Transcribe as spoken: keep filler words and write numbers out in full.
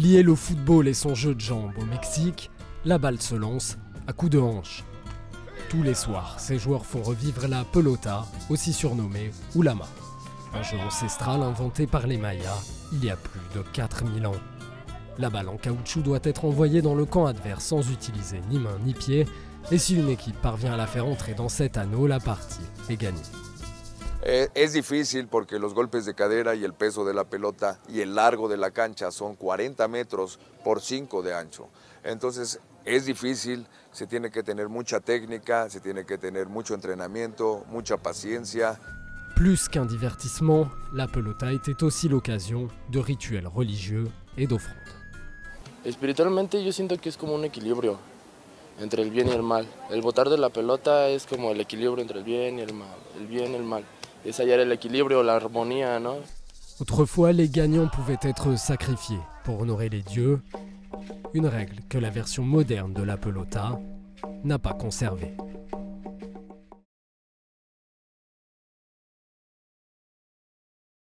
lier le football et son jeu de jambes au Mexique, la balle se lance à coups de hanche. Tous les soirs, ces joueurs font revivre la pelota, aussi surnommée Ulama. Un jeu ancestral inventé par les Mayas il y a plus de quatre mille ans. La balle en caoutchouc doit être envoyée dans le camp adverse sans utiliser ni main ni pied, et si une équipe parvient à la faire entrer dans cet anneau, la partie est gagnée. Es difícil porque los golpes de cadera y el peso de la pelota y el largo de la cancha son cuarenta metros por cinco de ancho. Entonces es difícil, se tiene que tener mucha técnica, se tiene que tener mucho entrenamiento, mucha paciencia. Plus qu'un divertissement, la pelota était aussi l'occasion de rituels religieux et d'offrandes. Espiritualmente yo siento que es como un equilibrio entre el bien y el mal. El botar de la pelota es como el equilibrio entre el bien y el mal, el bien y el mal. Es hallar el equilibrio, la armonía, ¿no? Autrefois, les gagnants pouvaient être sacrifiés pour honorer les dieux, une règle que la version moderne de la pelota n'a pas conservée.